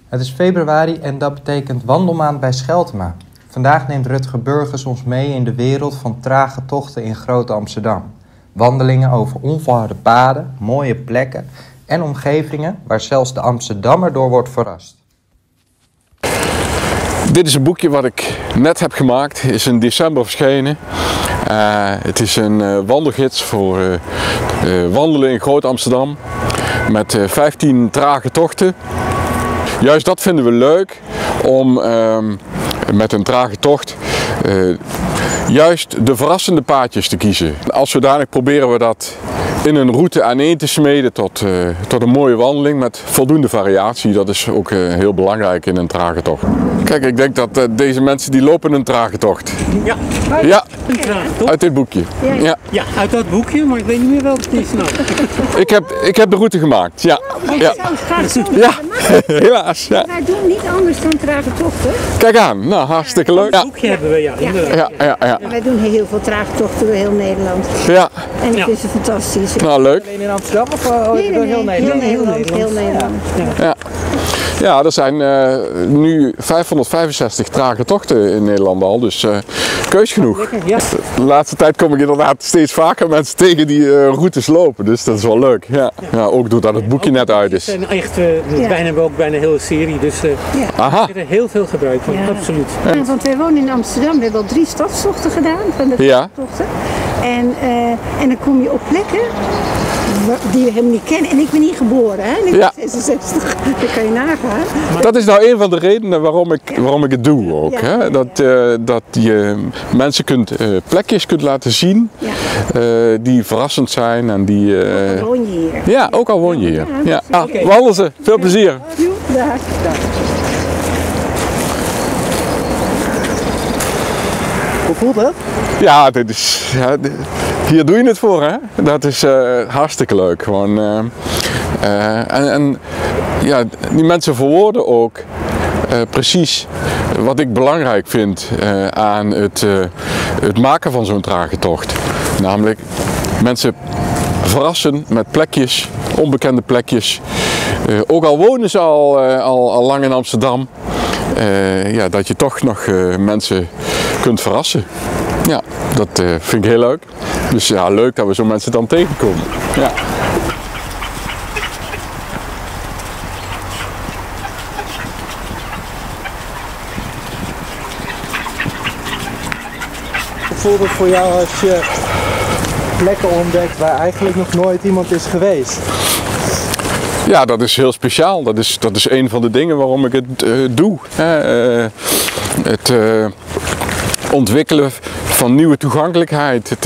Het is februari en dat betekent wandelmaand bij Scheltema. Vandaag neemt Rutger Burgers ons mee in de wereld van trage tochten in Groot-Amsterdam. Wandelingen over onverharde paden, mooie plekken en omgevingen waar zelfs de Amsterdammer door wordt verrast. Dit is een boekje wat ik net heb gemaakt, is in december verschenen. Het is een wandelgids voor wandelen in Groot-Amsterdam met 15 trage tochten. Juist dat vinden we leuk om met een trage tocht juist de verrassende paadjes te kiezen. Als zodanig proberen we dat in een route aaneen te smeden tot een mooie wandeling met voldoende variatie. Dat is ook heel belangrijk in een trage tocht. Kijk, ik denk dat deze mensen die lopen een trage tocht. Ja, ja. Een trage tocht. Uit dit boekje. Ja. Ja, uit dat boekje, maar ik weet niet meer welke het is. Nou. Ik heb de route gemaakt, ja. Ja. Zou het graag zo ja. Helaas. Ja. Wij doen niet anders dan trage tochten. Kijk aan, nou hartstikke leuk. Dat boekje hebben we, ja. Ja. Wij doen heel veel trage tochten door heel Nederland. Ja. En ik vind het fantastisch. Nou, leuk. Alleen in Amsterdam of nee, door heel Nederland? Heel Nederland. Ja. Ja, er zijn nu 565 trage tochten in Nederland al, dus keus genoeg. Ja. De laatste tijd kom ik inderdaad steeds vaker mensen tegen die routes lopen, dus dat is wel leuk. Ja. Ja, ook doordat het boekje net uit is. En echt, bijna ook bijna een hele serie, dus Aha. er heel veel gebruik van, absoluut. Ja, want wij wonen in Amsterdam, we hebben al 3 stadstochten gedaan van de tochten. En dan kom je op plekken die we helemaal niet kennen. En ik ben niet geboren, hè? Ik ben 66, dat kan je nagaan. Maar dat is nou een van de redenen waarom ik het doe ook. Ja. Hè? Dat je mensen plekjes kunt laten zien die verrassend zijn. En die, ook al woon je hier. Ja, ook al woon je hier. Ja. Okay. Wandelen ze, veel plezier. Dag. Hoe voelt het? Ja, hier doe je het voor, hè? Dat is hartstikke leuk. Gewoon, en ja, die mensen verwoorden ook precies wat ik belangrijk vind aan het maken van zo'n trage tocht. Namelijk mensen verrassen met plekjes, onbekende plekjes. Ook al wonen ze al lang in Amsterdam, dat je toch nog mensen kunt verrassen. Ja, dat vind ik heel leuk. Dus ja, leuk dat we zo mensen dan tegenkomen. Ja. Hoe voelt het voor jou als je plekken ontdekt waar eigenlijk nog nooit iemand is geweest? Ja, dat is heel speciaal. Dat is een van de dingen waarom ik het doe. Het ontwikkelen van nieuwe toegankelijkheid. Het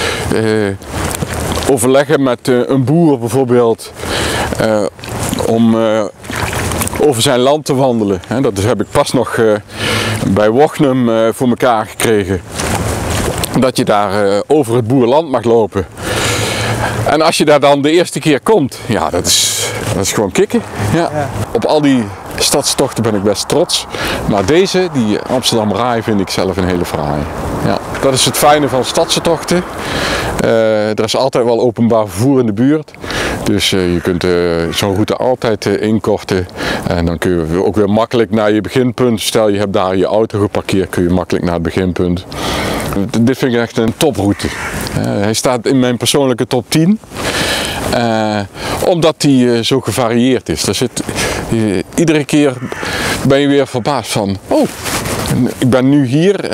overleggen met een boer bijvoorbeeld om over zijn land te wandelen. Dat heb ik pas nog bij Wochnum voor elkaar gekregen. Dat je daar over het boerland mag lopen. En als je daar dan de eerste keer komt, ja, dat is gewoon kicken. Ja. Op al die stadstochten ben ik best trots. Maar deze, die Amsterdam Rai, vind ik zelf een hele fraai. Ja. Dat is het fijne van stadstochten. Er is altijd wel openbaar vervoer in de buurt. Dus je kunt zo'n route altijd inkorten. En dan kun je ook weer makkelijk naar je beginpunt. Stel je hebt daar je auto geparkeerd, kun je makkelijk naar het beginpunt. Dit vind ik echt een toproute. Hij staat in mijn persoonlijke top 10. Omdat hij zo gevarieerd is. Iedere keer ben je weer verbaasd van, oh, ik ben nu hier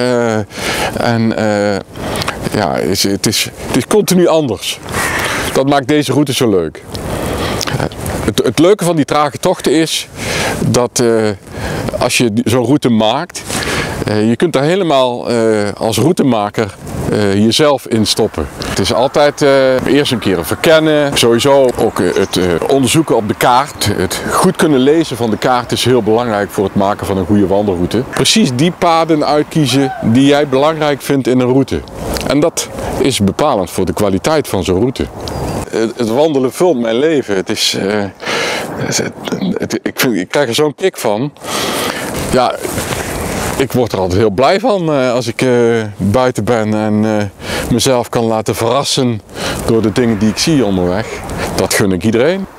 het is continu anders. Dat maakt deze route zo leuk. Het leuke van die trage tochten is dat als je zo'n route maakt, je kunt daar helemaal als routemaker jezelf in stoppen. Het is altijd eerst een keer verkennen. Sowieso ook het onderzoeken op de kaart. Het goed kunnen lezen van de kaart is heel belangrijk voor het maken van een goede wandelroute. Precies die paden uitkiezen die jij belangrijk vindt in een route. En dat is bepalend voor de kwaliteit van zo'n route. Het wandelen vult mijn leven. Het is, ik krijg er zo'n kick van. Ja, ik word er altijd heel blij van als ik buiten ben en mezelf kan laten verrassen door de dingen die ik zie onderweg. Dat gun ik iedereen.